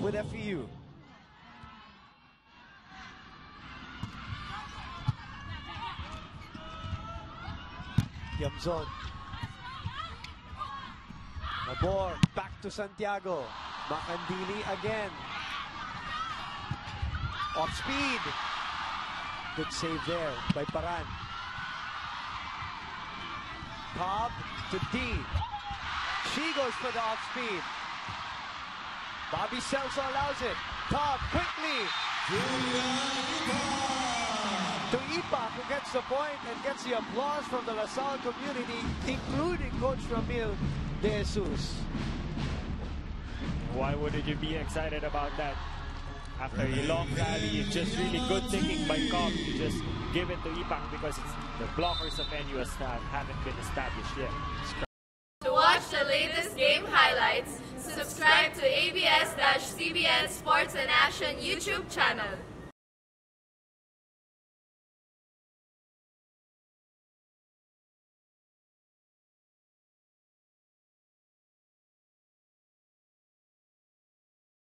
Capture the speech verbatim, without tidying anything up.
with F E U. Yamzon. Mabor, back to Santiago. Makandili again. Off speed. Good save there by Paran. Cobb to D. She goes for the off speed. Bobby Celso allows it. Cobb quickly. To Ipac, who gets the point and gets the applause from the LaSalle community, including Coach Ramil De Jesus. Why wouldn't you be excited about that? After a long rally, it's just really good thinking by Cobb to just give it to Ipac because it's, the blockers of N U S haven't been established yet. To watch the latest game highlights, subscribe to A B S C B N Sports and Action YouTube channel.